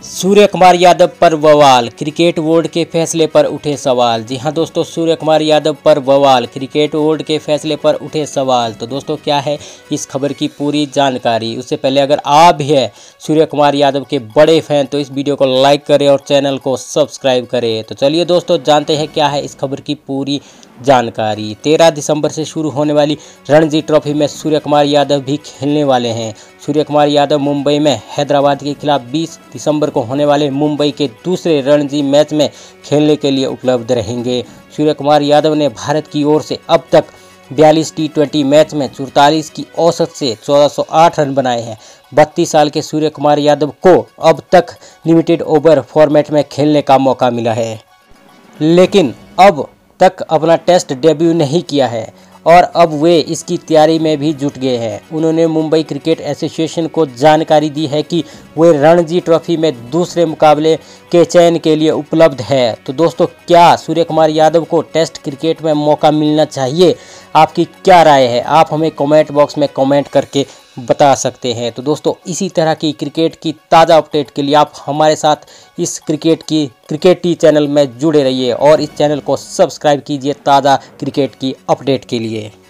सूर्य कुमार यादव पर बवाल, cricket board के फैसले पर उठे सवाल। जी हां दोस्तों, सूर्य कुमार यादव पर बवाल, क्रिकेट बोर्ड के फैसले पर उठे सवाल। तो दोस्तों क्या है इस खबर की पूरी जानकारी। उससे पहले अगर आप भी है सूर्य कुमार यादव के बड़े फैन तो इस वीडियो को लाइक करें और चैनल को सब्सक्राइब करें। तो चलिए दोस्तों जानते हैं क्या है इस खबर की पूरी जानकारी। 13 दिसंबर से शुरू होने वाली रणजी ट्रॉफी में सूर्य कुमार यादव भी खेलने वाले हैं। सूर्य कुमार यादव मुंबई में हैदराबाद के खिलाफ 20 दिसंबर को होने वाले मुंबई के दूसरे रणजी मैच में खेलने के लिए उपलब्ध रहेंगे। सूर्य कुमार यादव ने भारत की ओर से अब तक 42 टी20 मैच में 44 की औसत से 1408 रन बनाए हैं। 32 साल के सूर्य कुमार यादव को अब तक लिमिटेड ओवर फॉर्मेट में खेलने का मौका मिला है, लेकिन अब तक अपना टेस्ट डेब्यू नहीं किया है और अब वे इसकी तैयारी में भी जुट गए हैं। उन्होंने मुंबई क्रिकेट एसोसिएशन को जानकारी दी है कि वे रणजी ट्रॉफी में दूसरे मुकाबले के चयन के लिए उपलब्ध है। तो दोस्तों क्या सूर्य कुमार यादव को टेस्ट क्रिकेट में मौका मिलना चाहिए? आपकी क्या राय है? आप हमें कमेंट बॉक्स में कमेंट करके बता सकते हैं। तो दोस्तों इसी तरह की क्रिकेट की ताज़ा अपडेट के लिए आप हमारे साथ इस क्रिकेटी चैनल में जुड़े रहिए और इस चैनल को सब्सक्राइब कीजिए ताज़ा क्रिकेट की अपडेट के लिए।